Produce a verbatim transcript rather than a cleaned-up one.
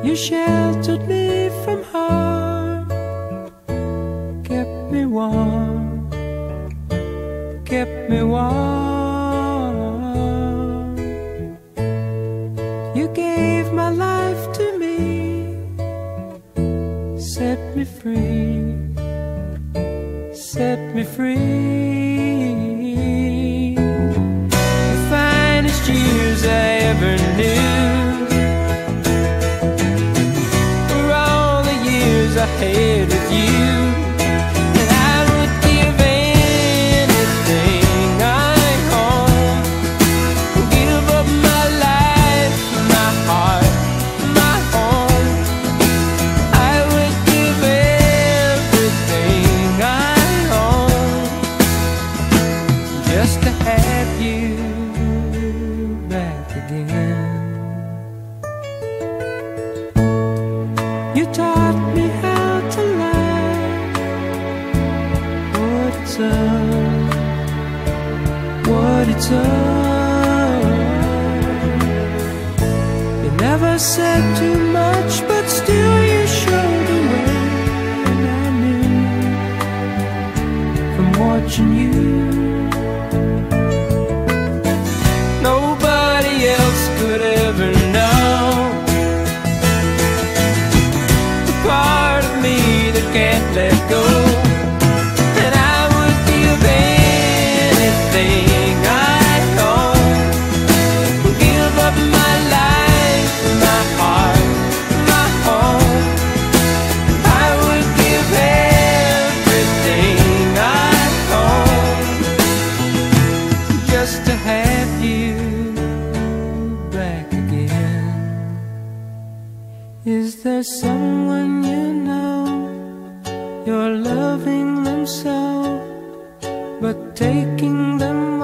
You sheltered me from harm, kept me warm, kept me warm. You gave my life to me, set me free, set me free. The finest years I ever knew were all the years I had with you. And I would give anything I own, give up my life, my heart, my home. I would give everything I own just to have you back again. You taught me how to love, what it's up, what it's up. You never said too much, but still you showed the way. And I knew from watching you, nobody else could ever know the part of me that can't let go. And I would give anything I own, give up my life, my heart, my home. I would give everything I own just to have you back again. Is there someone you know, you're loving them so, but taking them